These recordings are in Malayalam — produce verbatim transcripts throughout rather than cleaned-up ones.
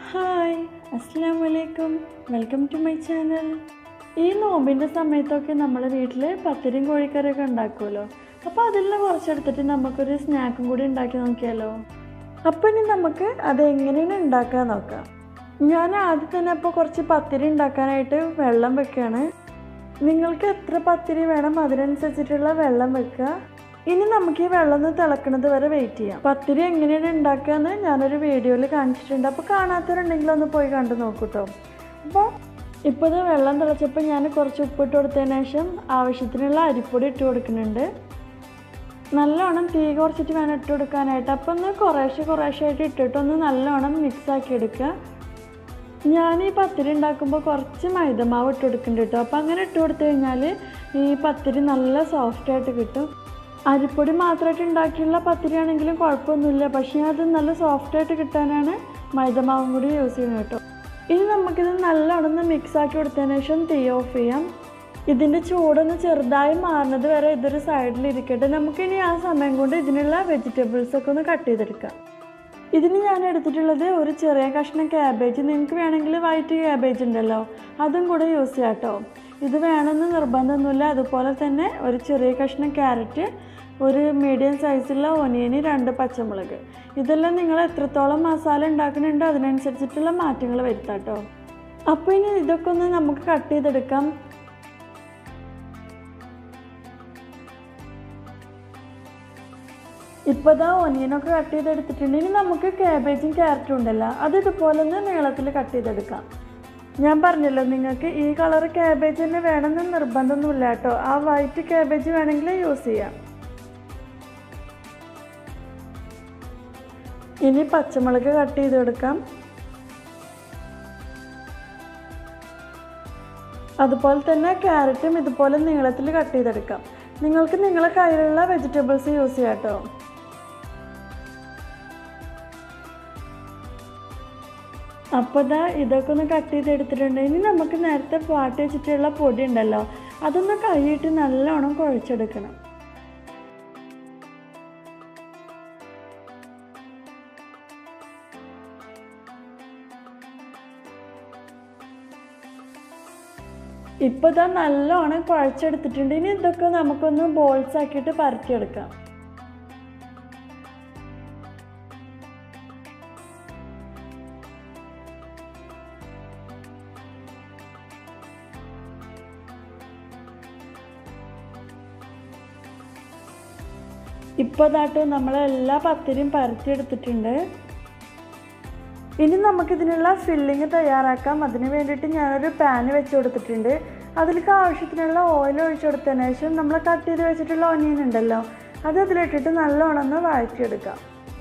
ഹായ്, അസ്സലാമു അലൈക്കും. Welcome to my channel. ഈ നോമ്പിൻ്റെ സമയത്തൊക്കെ നമ്മൾ വീട്ടിൽ പത്തിരിയും കോഴിക്കറിയൊക്കെ ഉണ്ടാക്കുമല്ലോ. അപ്പോൾ അതിൽ നിന്ന് കുറച്ചെടുത്തിട്ട് നമുക്കൊരു സ്നാക്കും കൂടി ഉണ്ടാക്കി നോക്കിയാലോ. അപ്പോൾ ഇനി നമുക്ക് അതെങ്ങനെയാണ് ഉണ്ടാക്കാൻ നോക്കാം. ഞാൻ ആദ്യം തന്നെ അപ്പോൾ കുറച്ച് പത്തിരി ഉണ്ടാക്കാനായിട്ട് വെള്ളം വെക്കുകയാണ്. നിങ്ങൾക്ക് എത്ര പത്തിരി വേണം അതിനനുസരിച്ചിട്ടുള്ള വെള്ളം വെക്കുക. ഇനി നമുക്ക് ഈ വെള്ളം ഒന്ന് തിളക്കുന്നത് വരെ വെയിറ്റ് ചെയ്യാം. പത്തിരി എങ്ങനെയാണ് ഉണ്ടാക്കുകയെന്ന് ഞാനൊരു വീഡിയോയിൽ കാണിച്ചിട്ടുണ്ട്. അപ്പോൾ കാണാത്തവരുണ്ടെങ്കിൽ ഒന്ന് പോയി കണ്ടു നോക്കൂട്ടോ. അപ്പോൾ ഇപ്പോൾ ഇത് വെള്ളം തിളച്ചപ്പോൾ ഞാൻ കുറച്ച് ഉപ്പിട്ട് കൊടുത്തതിന് ശേഷം ആവശ്യത്തിനുള്ള അരിപ്പൊടി ഇട്ട് കൊടുക്കുന്നുണ്ട്. നല്ലോണം തീ കുറച്ചിട്ട് വേണം ഇട്ട് കൊടുക്കാനായിട്ട്. അപ്പോൾ ഒന്ന് കുറേശ്ശെ കുറേശ്ശായിട്ട് ഇട്ടിട്ടൊന്ന് നല്ലോണം മിക്സ് ആക്കി എടുക്കുക. ഞാൻ ഈ പത്തിരി ഉണ്ടാക്കുമ്പോൾ കുറച്ച് മൈദമാവ് ഇട്ട് കൊടുക്കുന്നുണ്ട് കേട്ടോ. അപ്പോൾ അങ്ങനെ ഇട്ട് കൊടുത്തു കഴിഞ്ഞാൽ ഈ പത്തിരി നല്ല സോഫ്റ്റായിട്ട് കിട്ടും. അരിപ്പൊടി മാത്രമായിട്ട് ഉണ്ടാക്കിയുള്ള പത്തിരി ആണെങ്കിലും കുഴപ്പമൊന്നുമില്ല, പക്ഷേ അത് നല്ല സോഫ്റ്റായിട്ട് കിട്ടാനാണ് മൈദമാവും കൂടി യൂസ് ചെയ്യുന്നത് കേട്ടോ. ഇനി നമുക്കിത് നല്ലോണം മിക്സ് ആക്കി കൊടുത്തതിന് ശേഷം തീ ഓഫ് ചെയ്യാം. ഇതിൻ്റെ ചൂടൊന്ന് ചെറുതായി മാറുന്നത് വരെ ഇതൊരു സൈഡിൽ ഇരിക്കട്ടെ. നമുക്കിനി ആ സമയം കൊണ്ട് ഇതിനുള്ള വെജിറ്റബിൾസൊക്കെ ഒന്ന് കട്ട് ചെയ്തെടുക്കാം. ഇതിന് ഞാൻ എടുത്തിട്ടുള്ളത് ഒരു ചെറിയ കഷ്ണം ക്യാബേജ്. നിങ്ങൾക്ക് വേണമെങ്കിൽ വൈറ്റ് ക്യാബേജ് ഉണ്ടല്ലോ, അതും കൂടെ യൂസ് ചെയ്യാം കേട്ടോ. ഇത് വേണമെന്ന് നിർബന്ധമൊന്നുമില്ല. അതുപോലെ തന്നെ ഒരു ചെറിയ കഷ്ണം ക്യാരറ്റ്, ഒരു മീഡിയം സൈസുള്ള ഓനിയന്, രണ്ട് പച്ചമുളക്. ഇതെല്ലാം നിങ്ങൾ എത്രത്തോളം മസാല ഉണ്ടാക്കുന്നുണ്ടോ അതിനനുസരിച്ചിട്ടുള്ള മാറ്റങ്ങൾ വരുത്താം കേട്ടോ. അപ്പോൾ ഇനി ഇതൊക്കെ ഒന്ന് നമുക്ക് കട്ട് ചെയ്തെടുക്കാം. ഇപ്പോൾ ഇതാ ഓനിയനൊക്കെ കട്ട് ചെയ്തെടുത്തിട്ടുണ്ട്. ഇനി നമുക്ക് ക്യാബേജും ക്യാരറ്റും ഉണ്ടല്ലോ, അത് ഇതുപോലെ ഒന്ന് നീളത്തിൽ കട്ട് ചെയ്തെടുക്കാം. ഞാൻ പറഞ്ഞല്ലോ നിങ്ങൾക്ക് ഈ കളർ ക്യാബേജ് തന്നെ വേണമെന്ന് നിർബന്ധമൊന്നുമില്ല കേട്ടോ. ആ വൈറ്റ് ക്യാബേജ് വേണമെങ്കിൽ യൂസ് ചെയ്യാം. ഇനി പച്ചമുളക് കട്ട് ചെയ്ത് കൊടുക്കാം. അതുപോലെ തന്നെ ക്യാരറ്റും ഇതുപോലെ നീളത്തിൽ കട്ട് ചെയ്തെടുക്കാം. നിങ്ങൾക്ക് നിങ്ങളെ കയ്യിലുള്ള വെജിറ്റബിൾസ് യൂസ് ചെയ്യാം കേട്ടോ. അപ്പോൾ ഇതാ ഇതൊക്കെ ഒന്ന് കട്ട് ചെയ്തെടുത്തിട്ടുണ്ട്. ഇനി നമുക്ക് നേരത്തെ പാട്ടി വെച്ചിട്ടുള്ള പൊടി ഉണ്ടല്ലോ, അതൊന്ന് കൈയിട്ട് നല്ലോണം കുഴച്ചെടുക്കണം. ഇപ്പോൾ ഇതാ നല്ലോണം കുഴച്ചെടുത്തിട്ടുണ്ട്. ഇനി ഇതൊക്കെ നമുക്കൊന്ന് ബോൾസ് ആക്കിയിട്ട് പരത്തിയെടുക്കാം. ഇപ്പോൾ ഇതാട്ടോ നമ്മളെല്ലാ പത്തിരിയും പരത്തിയെടുത്തിട്ടുണ്ട്. ഇനി നമുക്കിതിനുള്ള ഫില്ലിങ് തയ്യാറാക്കാം. അതിന് വേണ്ടിയിട്ട് ഞാനൊരു പാന് വെച്ച് കൊടുത്തിട്ടുണ്ട്. അതിലേക്ക് ആവശ്യത്തിനുള്ള ഓയിൽ ഒഴിച്ചു കൊടുത്തതിന് ശേഷം നമ്മൾ കട്ട് ചെയ്ത് വെച്ചിട്ടുള്ള ഓനിയൻ ഉണ്ടല്ലോ, അത് അതിലിട്ടിട്ട് നല്ലോണം ഒന്ന് വഴറ്റിയെടുക്കാം.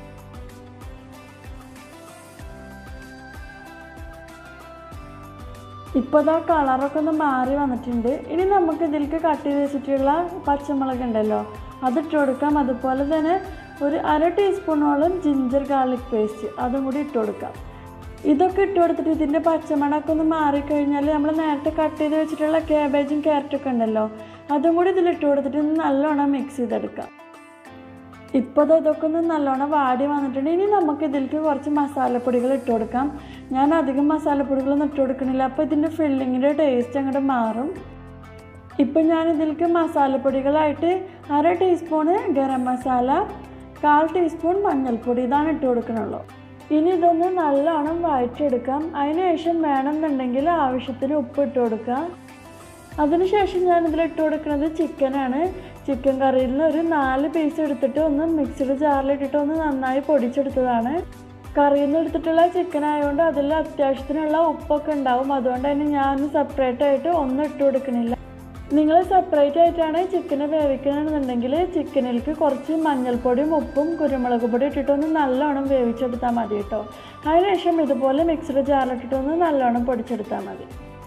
ഇപ്പോൾ ഇതാ കളറൊക്കെ ഒന്ന് മാറി വന്നിട്ടുണ്ട്. ഇനി നമുക്ക് ഇതിലേക്ക് കട്ട് ചെയ്ത് വെച്ചിട്ടുള്ള പച്ചമുളക് ഉണ്ടല്ലോ, അതിട്ട് കൊടുക്കാം. അതുപോലെ തന്നെ ഒരു അര ടീസ്പൂണോളം ജിഞ്ചർ ഗാർലിക് പേസ്റ്റ് അതും കൂടി ഇട്ട് കൊടുക്കാം. ഇതൊക്കെ ഇട്ട് കൊടുത്തിട്ട് ഇതിൻ്റെ പച്ചമണമൊക്കെ ഒന്ന് മാറിക്കഴിഞ്ഞാൽ നമ്മൾ നേരത്തെ കട്ട് ചെയ്ത് വെച്ചിട്ടുള്ള ക്യാബേജും ക്യാരറ്റൊക്കെ ഉണ്ടല്ലോ, അതും കൂടി ഇതിലിട്ട് കൊടുത്തിട്ട് നല്ലോണം മിക്സ് ചെയ്തെടുക്കാം. ഇപ്പോൾ ഇതൊക്കെ ഒന്ന് നല്ലോണം വാടി വന്നിട്ടുണ്ട്. ഇനി നമുക്ക് ഇതിലേക്ക് കുറച്ച് മസാലപ്പൊടികൾ ഇട്ട് കൊടുക്കാം. ഞാൻ അധികം മസാലപ്പൊടികളൊന്നും ഇട്ട് കൊടുക്കണില്ല, അപ്പോൾ ഇതിൻ്റെ ഫില്ലിങ്ങിൻ്റെ ടേസ്റ്റ് അങ്ങോട്ട് മാറും. ഇപ്പം ഞാൻ ഇതിലേക്ക് മസാലപ്പൊടികളായിട്ട് അര ടീസ്പൂണ് ഗരം മസാല, കാൽ ടീസ്പൂൺ മഞ്ഞൾപ്പൊടി, ഇതാണ് ഇട്ട് കൊടുക്കണുള്ളൂ. ഇനി ഇതൊന്ന് നല്ലോണം വഴറ്റിയെടുക്കാം. അതിനുശേഷം വേണമെന്നുണ്ടെങ്കിൽ ആവശ്യത്തിന് ഉപ്പ് ഇട്ട് കൊടുക്കാം. അതിനുശേഷം ഞാനിതിൽ ഇട്ട് കൊടുക്കുന്നത് ചിക്കനാണ്. ചിക്കൻ കറിയിൽ നിന്ന് ഒരു നാല് പീസ് എടുത്തിട്ട് ഒന്ന് മിക്സിയുടെ ജാറിലിട്ടിട്ട് ഒന്ന് നന്നായി പൊടിച്ചെടുത്തതാണ്. കറിയിൽ നിന്ന് എടുത്തിട്ടുള്ള ചിക്കൻ ആയതുകൊണ്ട് അതിൽ അത്യാവശ്യത്തിനുള്ള ഉപ്പൊക്കെ ഉണ്ടാവും. അതുകൊണ്ട് തന്നെ ഞാൻ സെപ്പറേറ്റ് ആയിട്ട് ഒന്നും ഇട്ട് കൊടുക്കണില്ല. നിങ്ങൾ സെപ്പറേറ്റ് ആയിട്ടാണ് ചിക്കന് വേവിക്കണമെന്നുണ്ടെങ്കിൽ ചിക്കനിലേക്ക് കുറച്ച് മഞ്ഞൾപ്പൊടിയും ഉപ്പും കുരുമുളക് പൊടി ഇട്ടിട്ടൊന്ന് നല്ലോണം വേവിച്ചെടുത്താൽ മതി കേട്ടോ. അതിനുശേഷം ഇതുപോലെ മിക്സിയുടെ ജാറിലിട്ടിട്ടൊന്ന് നല്ലോണം പൊടിച്ചെടുത്താൽ മതി.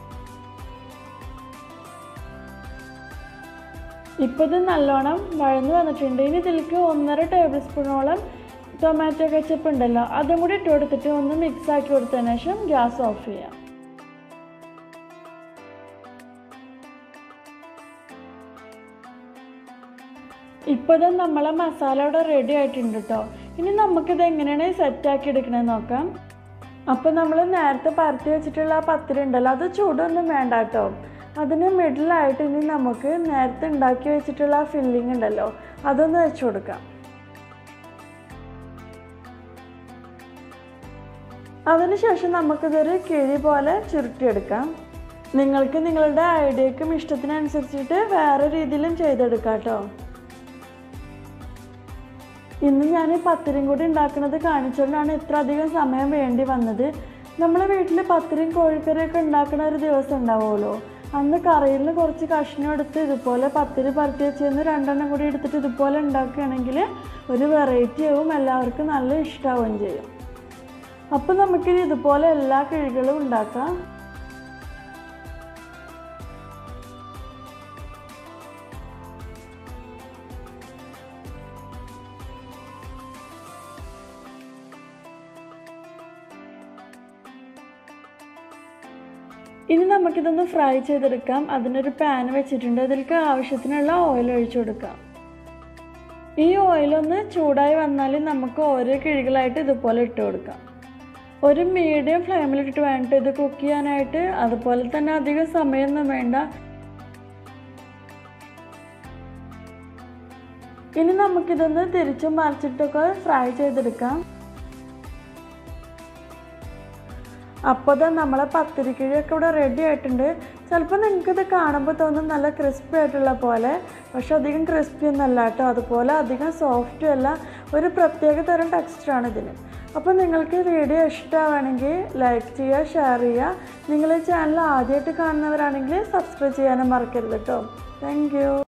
ഇപ്പോൾ ഇത് നല്ലോണം വഴന്ന് വന്നിട്ടുണ്ട്. ഇനി ഇതിലേക്ക് ഒന്നര ടേബിൾ സ്പൂണോളം ടൊമാറ്റോ കെച്ചപ്പ് ഉണ്ടല്ലോ, അതും കൂടി ഇട്ട് കൊടുത്തിട്ട് ഒന്ന് മിക്സ് ആക്കി കൊടുത്തതിന് ശേഷം ഗ്യാസ് ഓഫ് ചെയ്യാം. ഇപ്പോൾ ഇത് നമ്മളെ മസാല ഇവിടെ റെഡി ആയിട്ടുണ്ട് കേട്ടോ. ഇനി നമുക്കിത് എങ്ങനെയാണ് സെറ്റാക്കി എടുക്കണമെന്ന് നോക്കാം. അപ്പോൾ നമ്മൾ നേരത്തെ പരത്തി വെച്ചിട്ടുള്ള ആ പത്തിരി ഉണ്ടല്ലോ, അത് ചൂടൊന്നും വേണ്ട കേട്ടോ. അതിന് മിഡിലായിട്ട് ഇനി നമുക്ക് നേരത്തെ ഉണ്ടാക്കി വെച്ചിട്ടുള്ള ആ ഫില്ലിംഗ് ഉണ്ടല്ലോ, അതൊന്ന് വെച്ച് കൊടുക്കാം. അതിനുശേഷം നമുക്കിതൊരു കിഴി പോലെ ചുരുട്ടിയെടുക്കാം. നിങ്ങൾക്ക് നിങ്ങളുടെ ഐഡിയക്കും ഇഷ്ടത്തിനനുസരിച്ചിട്ട് വേറെ രീതിയിലും ചെയ്തെടുക്കാം കേട്ടോ. ഇന്ന് ഞാൻ പത്തിരിയും കൂടി ഉണ്ടാക്കുന്നത് കാണിച്ചുകൊണ്ടാണ് ഇത്ര അധികം സമയം വേണ്ടി വന്നത്. നമ്മളെ വീട്ടിൽ പത്തിരിയും കോഴിക്കറിയൊക്കെ ഉണ്ടാക്കുന്ന ഒരു ദിവസം ഉണ്ടാവുമല്ലോ, അന്ന് കറിയിൽ നിന്ന് കുറച്ച് കഷ്ണം എടുത്ത് ഇതുപോലെ പത്തിരി പരത്തി വെച്ചെന്ന് രണ്ടെണ്ണം കൂടി എടുത്തിട്ട് ഇതുപോലെ ഉണ്ടാക്കുകയാണെങ്കിൽ ഒരു വെറൈറ്റി ആവും, എല്ലാവർക്കും നല്ല ഇഷ്ടമാവുകയും ചെയ്യും. അപ്പോൾ നമുക്കിനി ഇതുപോലെ എല്ലാ കിഴികളും ഉണ്ടാക്കാം. ഇനി നമുക്കിതൊന്ന് ഫ്രൈ ചെയ്തെടുക്കാം. അതിനൊരു പാൻ വെച്ചിട്ടുണ്ട്, അതിലേക്ക് ആവശ്യത്തിനുള്ള ഓയിൽ ഒഴിച്ചു കൊടുക്കാം. ഈ ഓയിലൊന്ന് ചൂടായി വന്നാൽ നമുക്ക് ഓരോ കിഴികളായിട്ട് ഇതുപോലെ ഇട്ട് കൊടുക്കാം. ഒരു മീഡിയം ഫ്ലെയിമിലിട്ടിട്ട് വേണ്ട ഇത് കുക്ക് ചെയ്യാനായിട്ട്. അതുപോലെ തന്നെ അധികം സമയമൊന്നും വേണ്ട. ഇനി നമുക്കിതൊന്ന് തിരിച്ചും മറിച്ചിട്ടൊക്കെ ഫ്രൈ ചെയ്തെടുക്കാം. അപ്പോൾ തന്നെ നമ്മളെ പത്തിരിക്കിഴിയൊക്കെ ഇവിടെ റെഡി ആയിട്ടുണ്ട്. ചിലപ്പോൾ നിങ്ങൾക്കിത് കാണുമ്പോൾ തോന്നും നല്ല ക്രിസ്പി ആയിട്ടുള്ള പോലെ, പക്ഷെ അധികം ക്രിസ്പി ഒന്നല്ല കേട്ടോ. അതുപോലെ അധികം സോഫ്റ്റും അല്ല, ഒരു പ്രത്യേക തരം ടെക്സ്ചറാണ് ഇതിന്. അപ്പോൾ നിങ്ങൾക്ക് വീഡിയോ ഇഷ്ടമാണെങ്കിൽ ലൈക്ക് ചെയ്യുക, ഷെയർ ചെയ്യുക. നിങ്ങൾ ഈ ചാനൽ ആദ്യമായിട്ട് കാണുന്നവരാണെങ്കിൽ സബ്സ്ക്രൈബ് ചെയ്യാനും മറക്കരുത് കേട്ടോ. Thank U.